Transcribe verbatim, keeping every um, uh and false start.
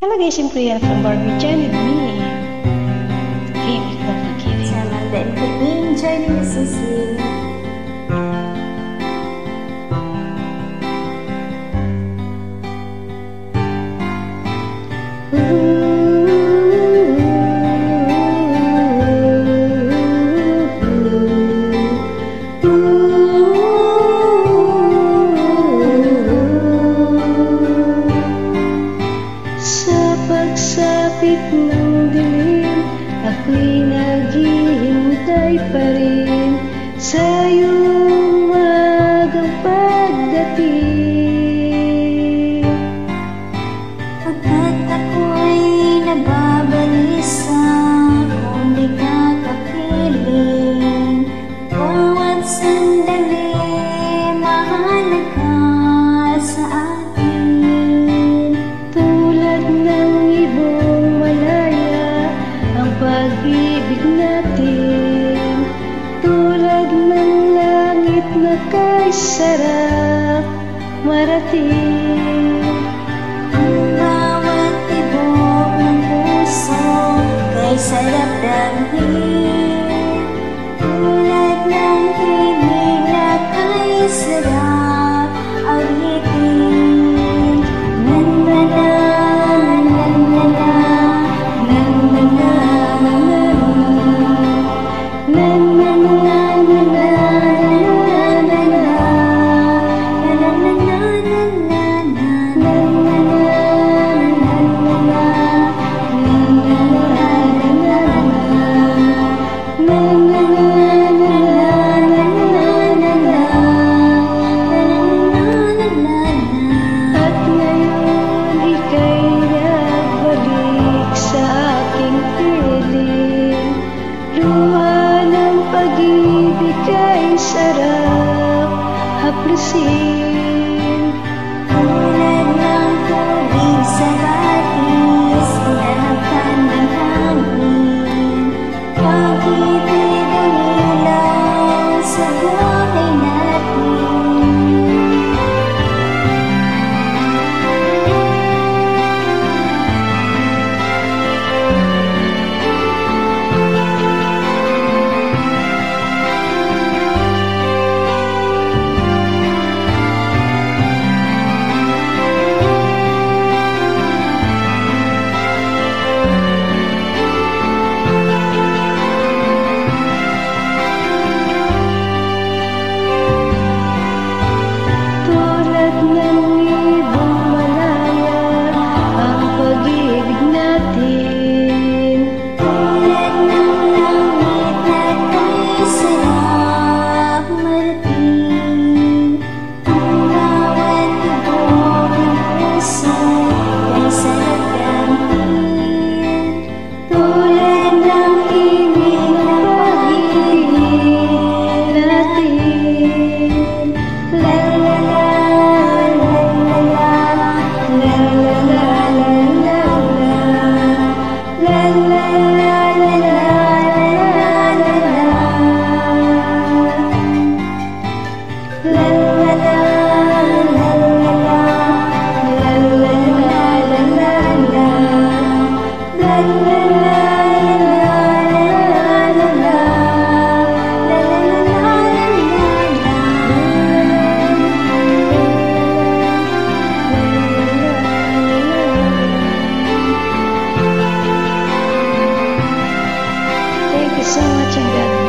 Hello guys, I'm Priya from Barbie Jan with me. Hibig na pag-ibig. Sana din ka-enjoy na sisi. Pagsapit ng dilim, ako'y naghihintay pa rin sa iyong magang pagdating. Pagkat ako'y nababalisa, kung di ka kapiling, bawat sandali mahalaga sa akin. Tulad ng ibong malaya ang pag-ibig natin, tulad ng langit na kay sarap marating. Ang bawat tibok ng puso kay sarap damhin, tulad ng himig na kay sarap awitin. Nanana, nanana, nanana, At ngayon ika'y nagbalik sa aking piling. Luha ng pag-ibig ay sarap haplusin. tulad ng tubig sa batis, hinahapan ng hangin. Pag-ibig ang ilaw sa buhay natin. Tulad ng ibong malaya ang pag-ibig natin, Tulad ng langit na kay sarap marating. Ang bawat tibok ng puso kay sarap damhin, tulad ng himig na pag-ibig natin. La la la, la la la, la la la, la la la, la la Thank you so much and God